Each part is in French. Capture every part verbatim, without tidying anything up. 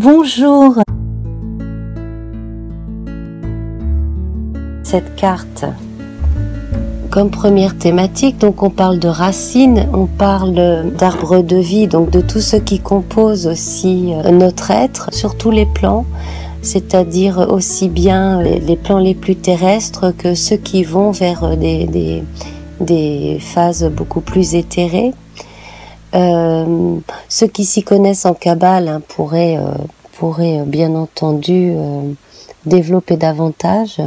Bonjour. Cette carte, comme première thématique, donc on parle de racines, on parle d'arbre de vie, donc de tout ce qui compose aussi notre être sur tous les plans, c'est-à-dire aussi bien les plans les plus terrestres que ceux qui vont vers des, des, des phases beaucoup plus éthérées. Euh, ceux qui s'y connaissent en Kabbale hein, pourraient, euh, pourraient euh, bien entendu euh, développer davantage.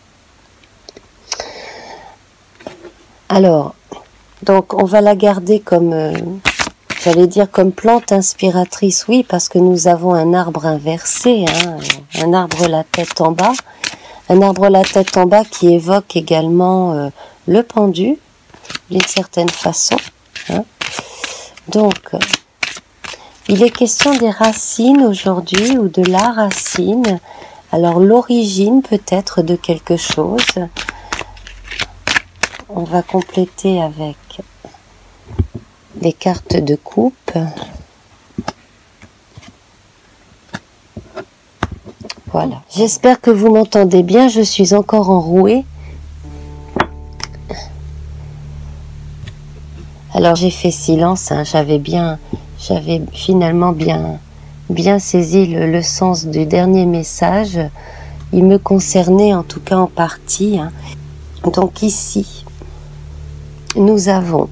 Alors, donc on va la garder comme, euh, j'allais dire comme plante inspiratrice, oui, parce que nous avons un arbre inversé, hein, un arbre la tête en bas, un arbre la tête en bas qui évoque également euh, le pendu, d'une certaine façon. Hein. Donc, il est question des racines aujourd'hui, ou de la racine. Alors, l'origine peut-être de quelque chose. On va compléter avec les cartes de coupe. Voilà. J'espère que vous m'entendez bien. Je suis encore enrouée. Alors j'ai fait silence, hein, j'avais bien, j'avais finalement bien, bien saisi le, le sens du dernier message. Il me concernait en tout cas en partie. Hein. Donc ici, nous avons,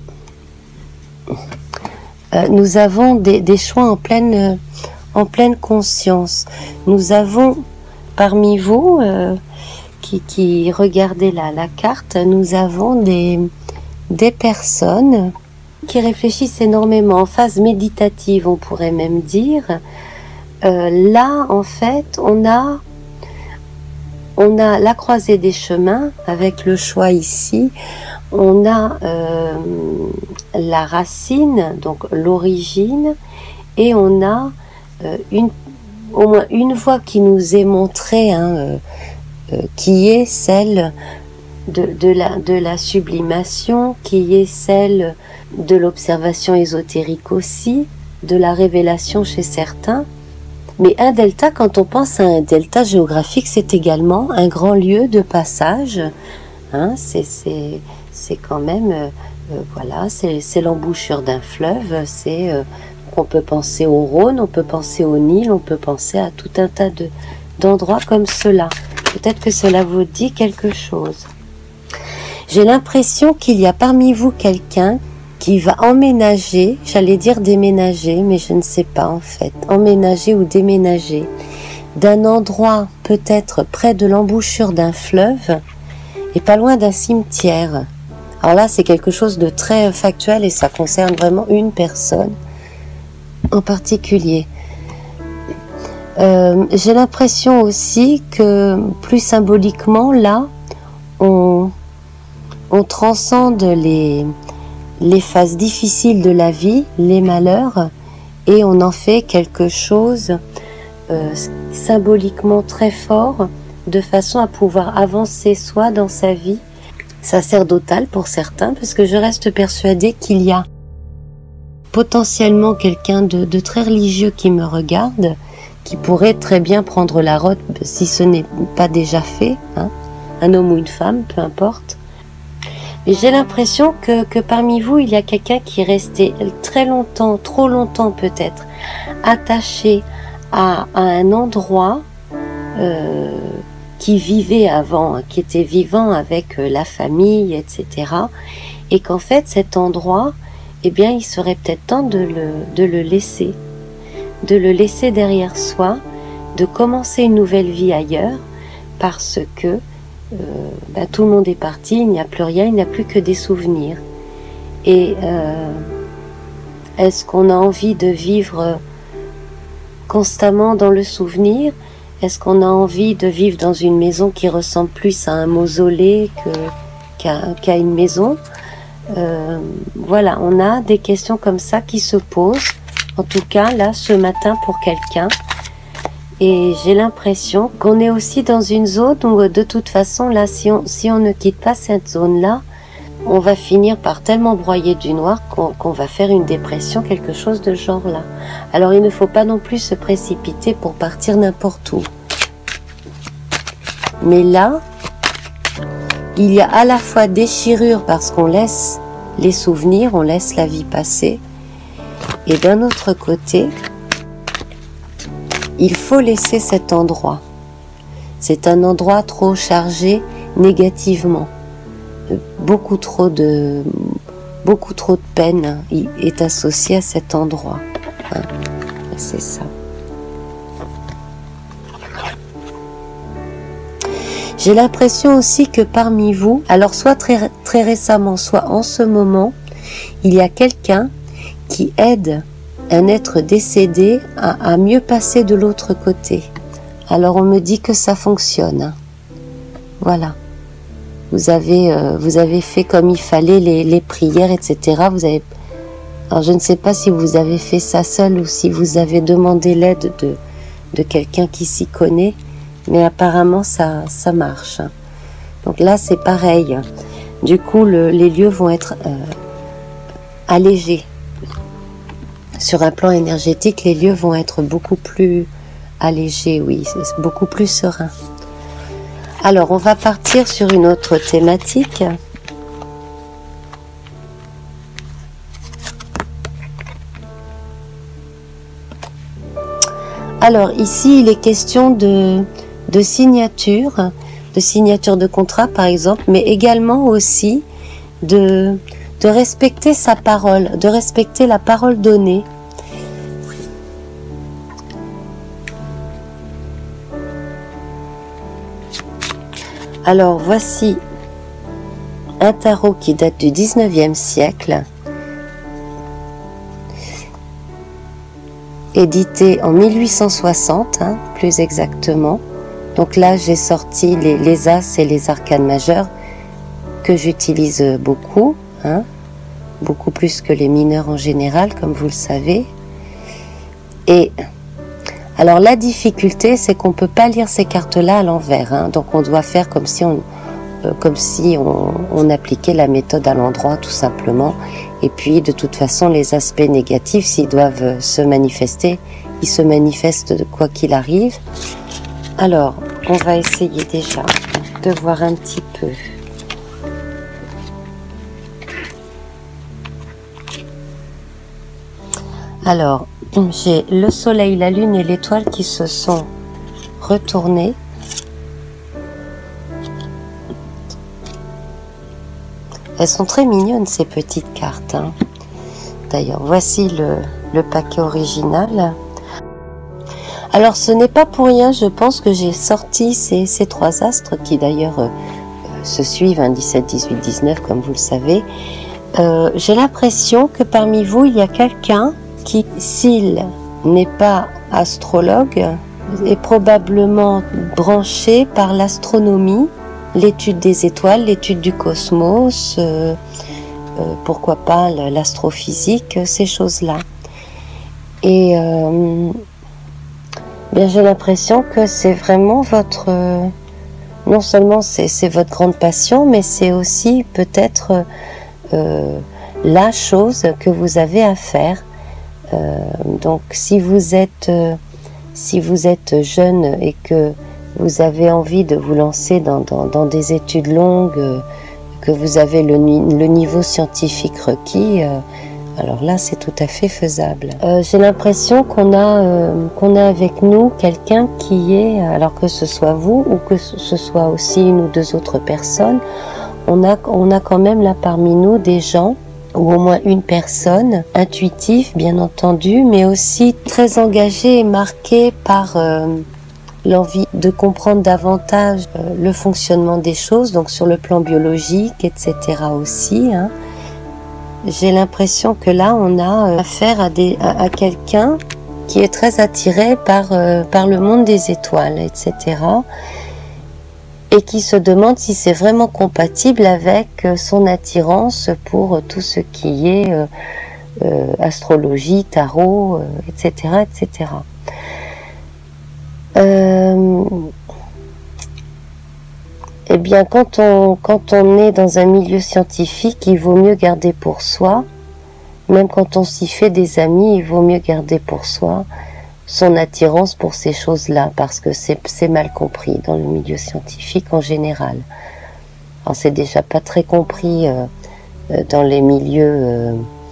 euh, nous avons des, des choix en pleine, en pleine conscience. Nous avons parmi vous euh, qui, qui regardez la, la carte, nous avons des, des personnes qui réfléchissent énormément en phase méditative, on pourrait même dire. Euh, là, en fait, on a, on a la croisée des chemins avec le choix ici. On a euh, la racine, donc l'origine, et on a euh, une, au moins une voie qui nous est montrée, hein, euh, euh, qui est celle de, de, la, de la sublimation, qui est celle de l'observation ésotérique aussi, de la révélation chez certains. Mais un delta, quand on pense à un delta géographique, c'est également un grand lieu de passage. Hein, c'est, c'est, c'est quand même, euh, euh, voilà, c'est, c'est l'embouchure d'un fleuve. C'est, euh, on peut penser au Rhône, on peut penser au Nil, on peut penser à tout un tas de, d'endroits comme cela. Peut-être que cela vous dit quelque chose. J'ai l'impression qu'il y a parmi vous quelqu'un qui va emménager, j'allais dire déménager, mais je ne sais pas en fait, emménager ou déménager, d'un endroit peut-être près de l'embouchure d'un fleuve et pas loin d'un cimetière. Alors là, c'est quelque chose de très factuel et ça concerne vraiment une personne en particulier. Euh, j'ai l'impression aussi que plus symboliquement, là, on, on transcende les... les phases difficiles de la vie, les malheurs, et on en fait quelque chose euh, symboliquement très fort, de façon à pouvoir avancer soi dans sa vie, sacerdotale pour certains, parce que je reste persuadée qu'il y a potentiellement quelqu'un de, de très religieux qui me regarde, qui pourrait très bien prendre la route, si ce n'est pas déjà fait, hein, un homme ou une femme, peu importe. Et j'ai l'impression que, que parmi vous, il y a quelqu'un qui est resté très longtemps, trop longtemps peut-être, attaché à, à un endroit euh, qui vivait avant, qui était vivant avec la famille, et cetera. Et qu'en fait, cet endroit, eh bien, il serait peut-être temps de le, de le laisser, de le laisser derrière soi, de commencer une nouvelle vie ailleurs, parce que Euh, ben, tout le monde est parti, il n'y a plus rien, il n'y a plus que des souvenirs. Et euh, est-ce qu'on a envie de vivre constamment dans le souvenir? Est-ce qu'on a envie de vivre dans une maison qui ressemble plus à un mausolée que, qu'à, qu'à une maison? euh, Voilà, on a des questions comme ça qui se posent, en tout cas là ce matin pour quelqu'un. Et j'ai l'impression qu'on est aussi dans une zone où de toute façon là, si on, si on ne quitte pas cette zone là, on va finir par tellement broyer du noir qu'on qu'on va faire une dépression, quelque chose de genre là. Alors il ne faut pas non plus se précipiter pour partir n'importe où. Mais là, il y a à la fois déchirure parce qu'on laisse les souvenirs, on laisse la vie passer. Et d'un autre côté, il faut laisser cet endroit. C'est un endroit trop chargé négativement. Beaucoup trop de, beaucoup trop de peine est associée à cet endroit. Hein, c'est ça. J'ai l'impression aussi que parmi vous, alors soit très, très récemment, soit en ce moment, il y a quelqu'un qui aide un être décédé à, à mieux passer de l'autre côté. Alors on me dit que ça fonctionne. Voilà. Vous avez, euh, vous avez fait comme il fallait les, les prières, et cetera. Vous avez, alors je ne sais pas si vous avez fait ça seul ou si vous avez demandé l'aide de, de quelqu'un qui s'y connaît. Mais apparemment ça, ça marche. Donc là c'est pareil. Du coup le, les lieux vont être euh, allégés. Sur un plan énergétique, les lieux vont être beaucoup plus allégés, oui, c'est beaucoup plus serein. Alors on va partir sur une autre thématique. Alors ici il est question de de signature, de signature de contrat par exemple, mais également aussi de, de respecter sa parole, de respecter la parole donnée. Alors voici un tarot qui date du dix-neuvième siècle, édité en mille huit cent soixante, hein, plus exactement. Donc là, j'ai sorti les, les As et les arcanes majeures que j'utilise beaucoup, hein, beaucoup plus que les mineurs en général, comme vous le savez. Et alors la difficulté, c'est qu'on ne peut pas lire ces cartes-là à l'envers, hein, donc on doit faire comme si on, euh, comme si on, on appliquait la méthode à l'endroit, tout simplement. Et puis, de toute façon, les aspects négatifs, s'ils doivent se manifester, ils se manifestent de quoi qu'il arrive. Alors, on va essayer déjà de voir un petit peu. Alors, j'ai le soleil, la lune et l'étoile qui se sont retournés. Elles sont très mignonnes ces petites cartes, hein. D'ailleurs, voici le, le paquet original. Alors ce n'est pas pour rien, je pense que j'ai sorti ces, ces trois astres qui d'ailleurs euh, se suivent, hein, dix-sept, dix-huit, dix-neuf comme vous le savez. Euh, j'ai l'impression que parmi vous il y a quelqu'un qui, s'il n'est pas astrologue, est probablement branché par l'astronomie, l'étude des étoiles, l'étude du cosmos, euh, euh, pourquoi pas l'astrophysique, ces choses-là. Et euh, bien, j'ai l'impression que c'est vraiment votre, euh, non seulement c'est votre grande passion, mais c'est aussi peut-être euh, la chose que vous avez à faire. Euh, donc si vous êtes euh, si vous êtes jeune et que vous avez envie de vous lancer dans, dans, dans des études longues, euh, que vous avez le, le niveau scientifique requis, euh, alors là c'est tout à fait faisable. Euh, j'ai l'impression qu'on a euh, qu'on a avec nous quelqu'un qui est, alors que ce soit vous ou que ce soit aussi une ou deux autres personnes, on a, on a quand même là parmi nous des gens, ou au moins une personne, intuitive bien entendu, mais aussi très engagée et marquée par euh, l'envie de comprendre davantage euh, le fonctionnement des choses, donc sur le plan biologique, et cetera aussi, hein. J'ai l'impression que là, on a euh, affaire à, des, à, à quelqu'un qui est très attiré par, euh, par le monde des étoiles, et cetera, et qui se demande si c'est vraiment compatible avec son attirance pour tout ce qui est euh, euh, astrologie, tarot, euh, et cetera, et cetera. Euh, eh bien, quand on, quand on est dans un milieu scientifique, il vaut mieux garder pour soi. Même quand on s'y fait des amis, il vaut mieux garder pour soi son attirance pour ces choses-là, parce que c'est mal compris dans le milieu scientifique en général. Alors c'est déjà pas très compris euh, dans les milieux euh,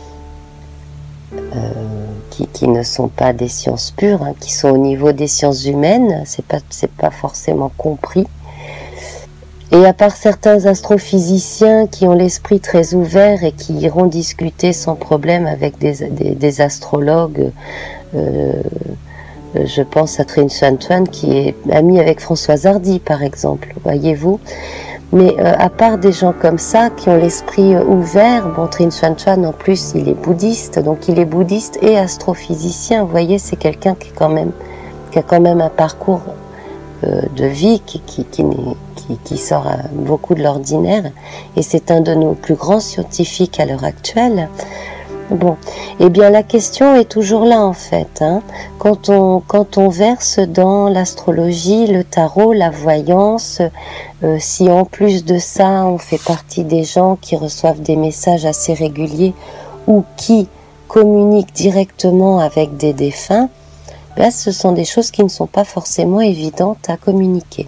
euh, qui, qui ne sont pas des sciences pures, hein, qui sont au niveau des sciences humaines, c'est pas, c'est pas forcément compris. Et à part certains astrophysiciens qui ont l'esprit très ouvert et qui iront discuter sans problème avec des, des, des astrologues, euh, je pense à Trinh Xuan Tuan qui est ami avec Françoise Hardy par exemple, voyez-vous. Mais euh, à part des gens comme ça qui ont l'esprit euh, ouvert, bon, Trinh Xuan Tuan en plus il est bouddhiste, donc il est bouddhiste et astrophysicien, vous voyez, c'est quelqu'un qui, quand même, qui a quand même un parcours euh, de vie qui, qui, qui, qui, qui sort euh, beaucoup de l'ordinaire, et c'est un de nos plus grands scientifiques à l'heure actuelle. Bon, eh bien la question est toujours là en fait, hein. Quand on, quand on verse dans l'astrologie, le tarot, la voyance, euh, si en plus de ça on fait partie des gens qui reçoivent des messages assez réguliers ou qui communiquent directement avec des défunts, ben, ce sont des choses qui ne sont pas forcément évidentes à communiquer.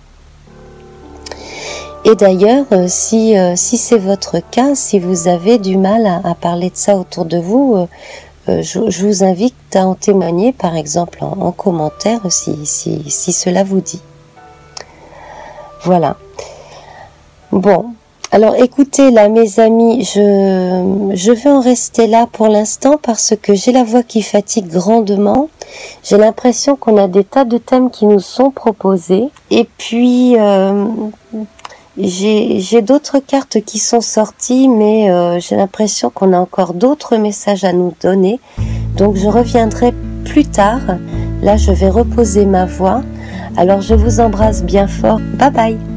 Et d'ailleurs, euh, si, euh, si c'est votre cas, si vous avez du mal à, à parler de ça autour de vous, euh, euh, je, je vous invite à en témoigner, par exemple, en, en commentaire, si, si, si cela vous dit. Voilà. Bon, alors écoutez là, mes amis, je, je vais en rester là pour l'instant parce que j'ai la voix qui fatigue grandement. J'ai l'impression qu'on a des tas de thèmes qui nous sont proposés. Et puis... Euh, J'ai d'autres cartes qui sont sorties, mais euh, j'ai l'impression qu'on a encore d'autres messages à nous donner. Donc je reviendrai plus tard. Là, je vais reposer ma voix. Alors je vous embrasse bien fort. Bye bye.